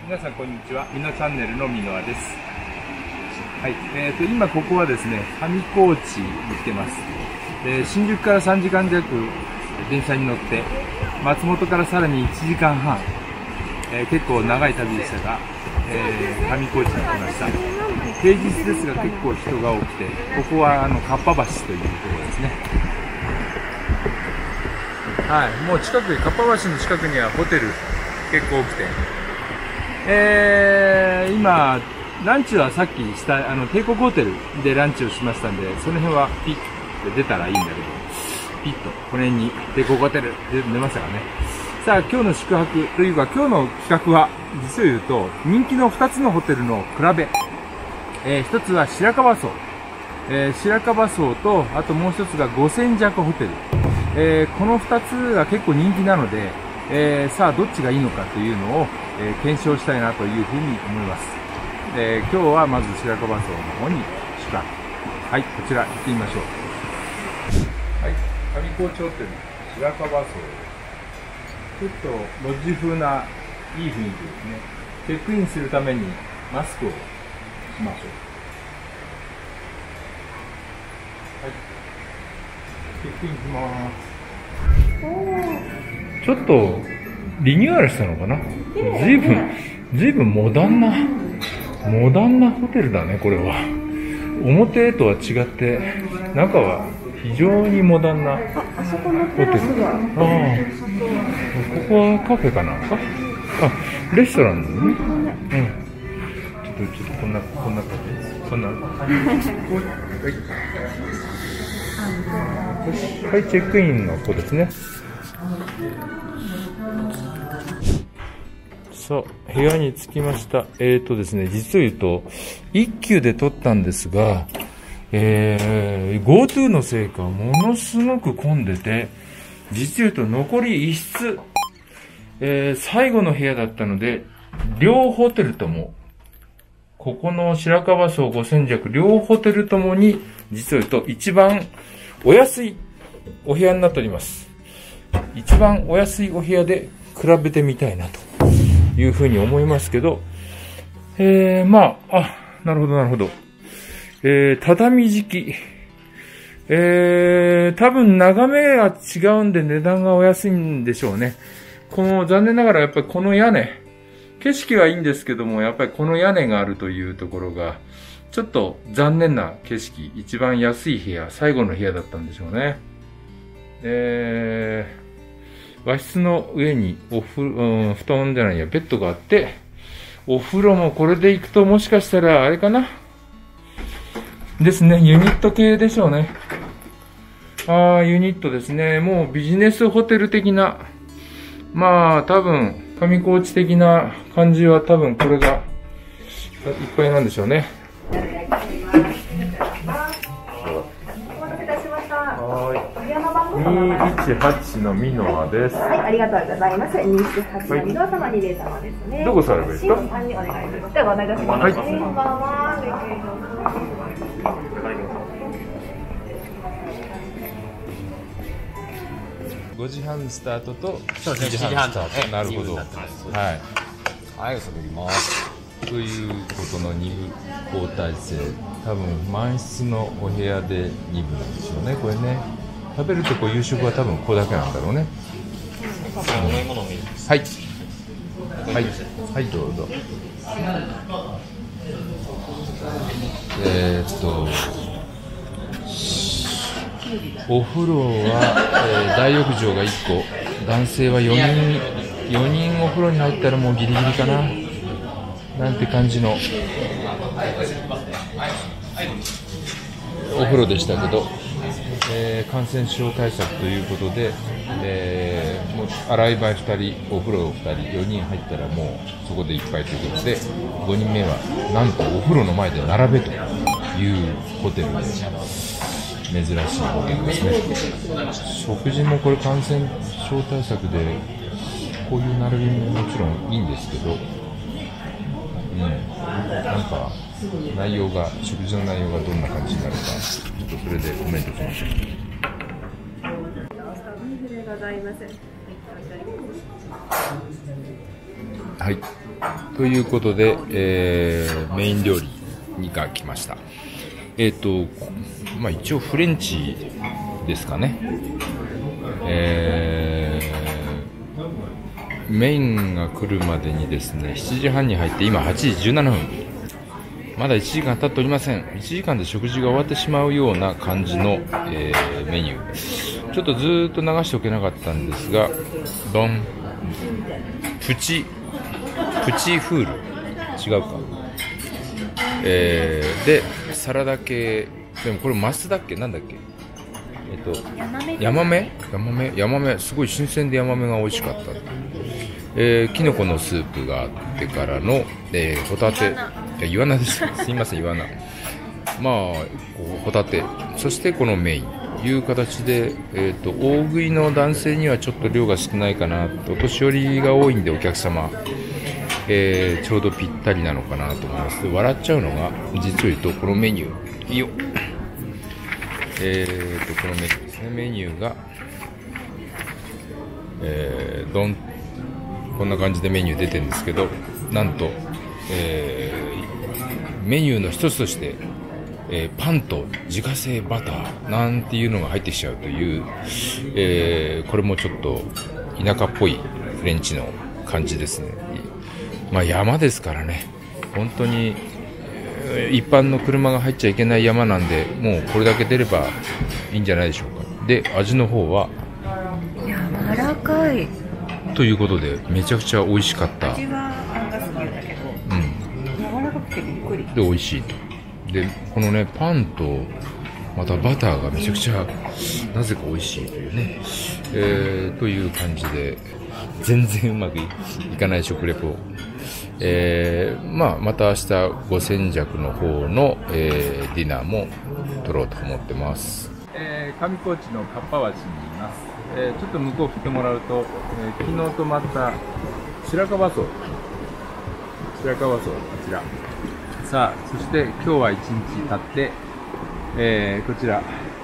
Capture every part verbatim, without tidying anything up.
皆さんこんにちは。みのチャンネルのみのあです。はい、えーと今ここはですね、上高地に来てます。えー、新宿からさんじかん弱電車に乗って松本からさらにいちじかんはん、えー、結構長い旅でしたが、えー、上高地に来ました。平日ですが結構人が多くて、ここはあのかっぱ橋というところですね。はい、もう近くでかっぱ橋の近くにはホテル結構多くて、えー、今ランチはさっきしたあの帝国ホテルでランチをしましたんで、その辺はピッて出たらいいんだけど、ピッとこの辺に帝国ホテルで出ましたからね。さあ今日の宿泊というか今日の企画は実を言うと人気のふたつのホテルの比べ、えー、ひとつは白樺荘、えー、白樺荘とあともうひとつが五千尺ホテル、えー、このふたつが結構人気なので、えー、さあどっちがいいのかというのを、えー、検証したいなというふうに思います。えー、今日はまず白樺荘の方に宿泊。はい、こちら行ってみましょう。はい、上高地ホテル白樺荘。ちょっとロッジ風ないい雰囲気ですね。チェックインするためにマスクをしましょう。はい、チェックインします。ちょっとリニューアルしたのかな。ずいぶんずいぶんモダンなモダンなホテルだね。これは表とは違って中は非常にモダンなホテル。ああ、ここはカフェかな。あ、レストランなのね。うん。ちょっとちょっとこんなこんな感じ。こんな。はい、チェックインの子ですね。さあ、部屋に着きました。えーとですね、実を言うと、一休で取ったんですが、えー、GoTo のせいか、ものすごく混んでて、実を言うと残り一室、えー、最後の部屋だったので、両ホテルとも、ここの白樺荘五千尺、両ホテルともに、実を言うと一番お安いお部屋になっております。一番お安いお部屋で比べてみたいなというふうに思いますけど、えー、まあ、あ、なるほどなるほど。えー、畳敷き。えー、多分眺めが違うんで値段がお安いんでしょうね。この、残念ながらやっぱりこの屋根、景色はいいんですけども、やっぱりこの屋根があるというところが、ちょっと残念な景色、一番安い部屋、最後の部屋だったんでしょうね。えー、和室の上におふ、うん、布団じゃないや、ベッドがあって、お風呂もこれで行くともしかしたらあれかなですね、ユニット系でしょうね。ああ、ユニットですね。もうビジネスホテル的な、まあ多分、上高地的な感じは多分これがいっぱいなんでしょうね。 お待たせいたしました。 はい。 お部屋の番号にいちはちのミノアです。 はい、ありがとうございます。にいちはちのミノア様にれい様ですね。 どこ座ればいいですか？ 新さんにお願いします。ではご案内いたします。 はい。 こんばんは。 ごじはんスタートとそうですね、しちじはんとなるほど。はい。 はい、お喋ります。 ということのに部交代制。多分満室のお部屋でに部なんでしょうね。これね。食べるとこ夕食は多分ここだけなんだろうね。 お飲み物もいいです。 はい。はい。はい、どうぞ。えーっと。お風呂は、えー、大浴場がいっこ、男性はよにん、よにんお風呂に入ったらもうギリギリかななんて感じのお風呂でしたけど、えー、感染症対策ということで、えー、もう洗い場ふたり、お風呂ふたり、よにん入ったらもうそこでいっぱいということで、ごにんめはなんとお風呂の前で並べというホテルです。珍しいホテルですね。食事もこれ感染症対策でこういう並びももちろんいいんですけど、うん、なんか内容が食事の内容がどんな感じになるかちょっとそれでコメントしましょう。 おビーフでございます。 はい。ということで、えー、メイン料理にが来ました。えっと、まあ一応フレンチですかね。えー、メインが来るまでにですね、しちじはんに入って今はちじじゅうななふん。まだいちじかん経っておりません。いちじかんで食事が終わってしまうような感じの、えー、メニュー。ちょっとずーっと流しておけなかったんですが、ドン、プチ、プチフール。違うか。えー、で、サラダ系。でもこれマスだっけなんだっけえっと、ヤマメヤマメヤマメすごい新鮮でヤマメが美味しかった。えー、キノコのスープがあってからの、えー、ホタテ。いや、イワナです。すいません、イワナ。まあ、ホタテ。そしてこのメイン。いう形で、えっと、大食いの男性にはちょっと量が少ないかなと。お年寄りが多いんでお客様。えー、ちょうどぴったりなのかなと思います。で、笑っちゃうのが、実を言うと、このメニュー。いいよ。えーと、このメニューですね。メニューが、えー、どん、こんな感じでメニュー出てるんですけど、なんと、えー、メニューの一つとして、えー、パンと自家製バターなんていうのが入ってきちゃうという、えー、これもちょっと田舎っぽいフレンチの感じですね。まあ山ですからね、本当に一般の車が入っちゃいけない山なんで、もうこれだけ出ればいいんじゃないでしょうか。で、味の方は柔らかいということでめちゃくちゃ美味しかった。 味はアンガス牛だけど、うん、柔らかくてびっくりで美味しいと。で、このねパンとまたバターがめちゃくちゃなぜか美味しいというね、えー、という感じで全然うまくいかない食レポ。えー、まあまた明日ご戦弱の方の、えー、ディナーも取ろうと思ってます。えー、上高地のかっぱ橋にいます。えー、ちょっと向こう来てもらうと、えー、昨日泊まった白樺荘白樺荘こちら。さあ、そして今日は一日経って、えー、こちら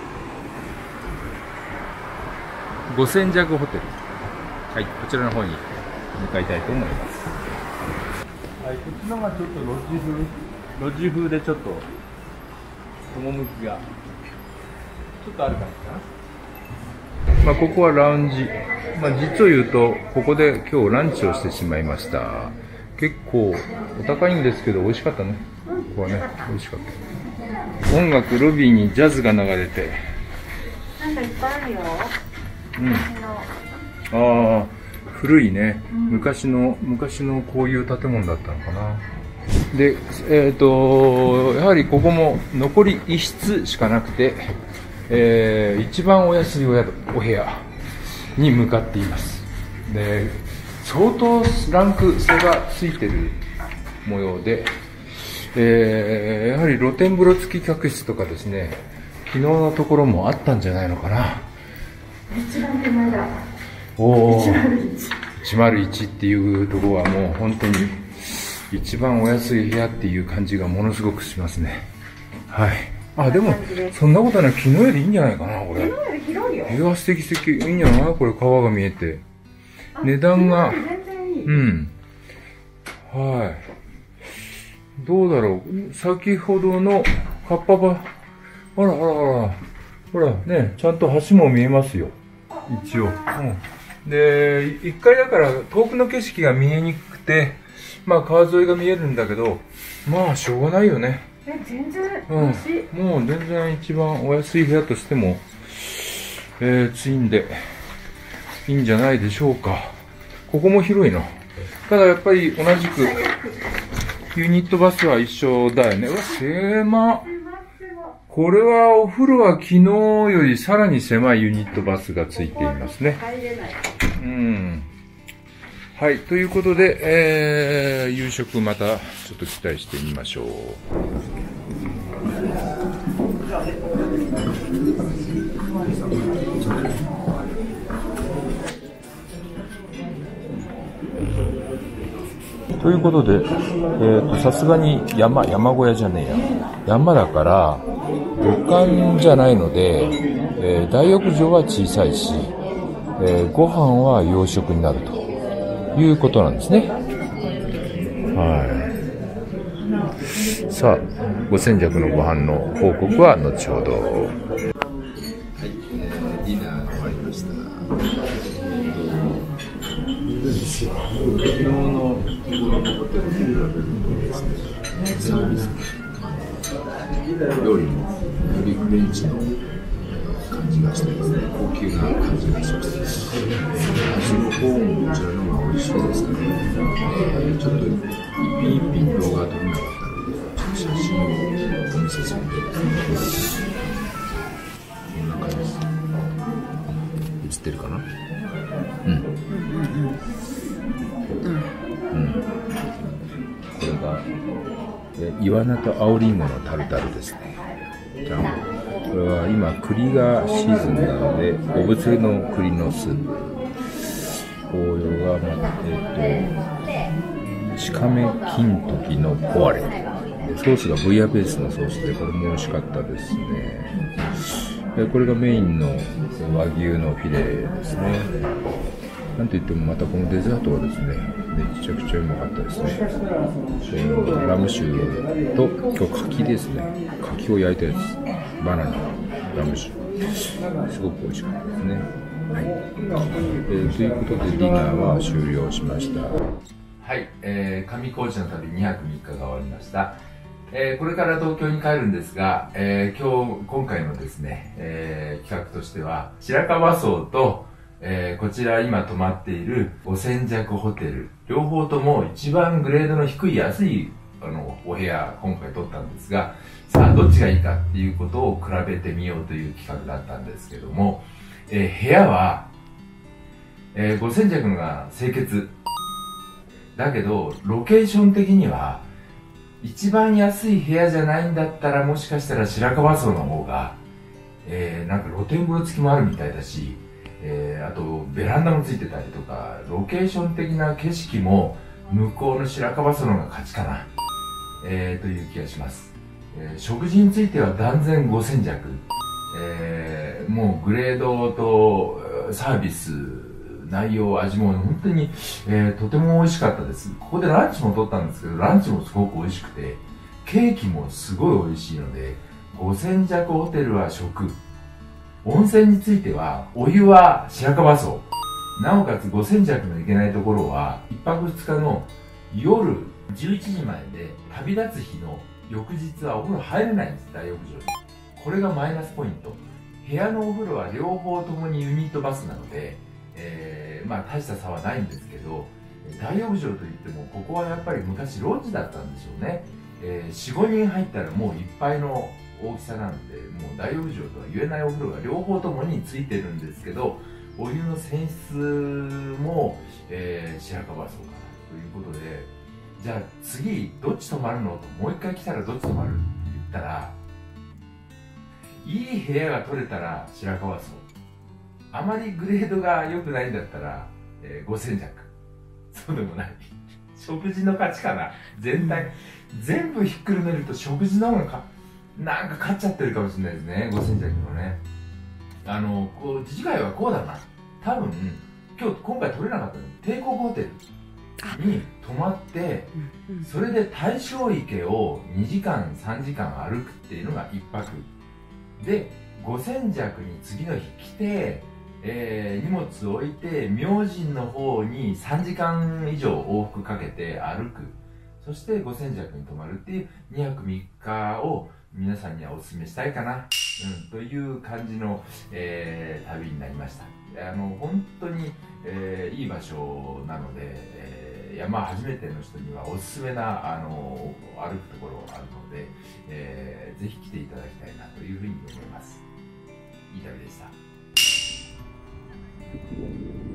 ご戦弱ホテル、はい、こちらの方に向かいたいと思います。はい、こっちのがちょっとロッジ風、ロッジ風でちょっと趣がちょっとある感じかな。まあここはラウンジ。まあ実を言うとここで今日ランチをしてしまいました。結構お高いんですけど美味しかったね。ここはね美味しかった。音楽ロビーにジャズが流れて。 なんかいっぱいあるよ。 うん。ああ。古いね、昔の昔のこういう建物だったのかな。で、えっとやはりここも残りいっ室しかなくて、えー、一番お安いお宿お部屋に向かっています。で、相当ランク差がついてる模様で、えー、やはり露天風呂付き客室とかですね、昨日のところもあったんじゃないのかな。 一番手前だ。 おー、いちまるいちっていうところはもう本当に一番お安い部屋っていう感じがものすごくしますね。はい。あ、でもそんなことない。昨日よりいいんじゃないかな、これ。 昨日より広いよ。 いや、素敵素敵。いいんじゃないこれ、川が見えて。値段が。 全然いい。 うん。はい。どうだろう。先ほどのカッパば、あらあらあら。ほら、ね、ちゃんと橋も見えますよ。一応。うん。で、一階だから遠くの景色が見えにくくて、まあ川沿いが見えるんだけど、まあしょうがないよね。 え、全然うん安い。 もう全然一番お安い部屋としても、えー、ツインでいいんじゃないでしょうか。ここも広いな。ただやっぱり同じくユニットバスは一緒だよね。うわ、狭。これはお風呂は昨日よりさらに狭いユニットバスがついていますね。うん。はい。ということで、えー、夕食またちょっと期待してみましょう。ということで、えーと、さすがに山、山小屋じゃねえや。山だから、旅館じゃないので、えー、大浴場は小さいし、えー、ご飯は洋食になるということなんですね。はい。さあ、ご先着のご飯の報告は後ほど。はい、えー、ディナーが終わりました。昨日のホテルに比べるとですね、サービス料理もよりフレンチの感じがしてですね、高級な感じがします。味の方もこちらの方が美味しいですかね。えー、ちょっと一品一品動画が撮れなかったので、写真をお見せするんで、こんな感じです。映ってるかな？うん。うん。うん。これが、えイワナと青リンゴのタルタルですね。じゃあこれは今栗がシーズンなので、おぶつの栗のスープ、紅葉が、えっと、ちかめ金時のポワレ、ソースがブイヤベースのソースで、これも美味しかったですね。でこれがメインの和牛のフィレですね。なんといってもまたこのデザートはですね、めちゃくちゃうまかったですね。ラム酒と、今日柿ですね。柿を焼いたやつ。バナナ、ラム酒。すごく美味しかったですね。はい。えー、ということでディナーは終了しました。はい、えー、上高地の旅にはくみっかが終わりました。えー、これから東京に帰るんですが、えー、今日、今回のですね、えー、企画としては、白川荘と、えー、こちら今泊まっているご先着ホテル、両方とも一番グレードの低い安いあのお部屋、今回取ったんですが、さあどっちがいいかっていうことを比べてみようという企画だったんですけども、えー、部屋は、えー、ご先着のが清潔。だけど、ロケーション的には、一番安い部屋じゃないんだったら、もしかしたら白川荘の方が、えー、なんか露天風呂付きもあるみたいだし、えー、あとベランダもついてたりとか、ロケーション的な景色も向こうの白川荘の方が勝ちかな、えー、という気がします。えー、食事については断然ご先着、えー、もうグレードとサービス、内容、味も本当に、えー、とても美味しかったです。ここでランチも取ったんですけど、ランチもすごく美味しくて、ケーキもすごい美味しいので、ご先着ホテルは食、温泉についてはお湯は白川荘、なおかつご先着の行けないところはいっぱくふつかの夜じゅういちじまでで、旅立つ日の翌日はお風呂入れないんです、大浴場に。これがマイナスポイント。部屋のお風呂は両方ともにユニットバスなので、えー、まあ大した差はないんですけど、大浴場といってもここはやっぱり昔ロッジだったんでしょうね。えー、よん、ごにん入ったらもういっぱいの大きさなので、もう大浴場とは言えないお風呂が両方ともについてるんですけど、お湯の泉質も、えー、白川荘かなということで、じゃあ次どっち泊まるのと、もう一回来たらどっち泊まるって言ったら、いい部屋が取れたら白川荘、あまりグレードが良くないんだったら、えー、ご先着。そうでもない。食事の勝ちかな。全体、全部ひっくるめると食事の方がかなんか勝っちゃってるかもしれないですね、ご先着のね。あの、こう、次回はこうだな。多分、今日、今回取れなかったの帝国ホテルに泊まって、それで大正池をにじかん、さんじかん歩くっていうのがいっぱく。で、ご先着に次の日来て、えー、荷物を置いて、明神の方にさんじかん以上往復かけて歩く。そしてご先着に泊まるっていうにはくみっかを皆さんにはお勧めしたいかな、うん、という感じの、えー、旅になりました。あの本当に、えー、いい場所なので、えー、山初めての人にはおすすめなあの歩くところあるので、えー、ぜひ来ていただきたいなというふうに思います。いい旅でした。